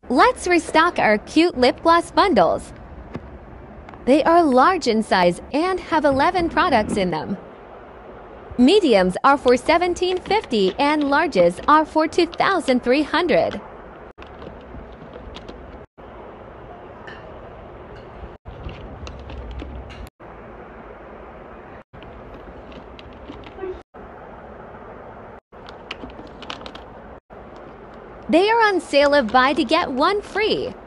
Let's restock our cute lip gloss bundles. They are large in size and have 11 products in them. Mediums are for $17.50 and larges are for $2,300. They are on sale of buy to get one free.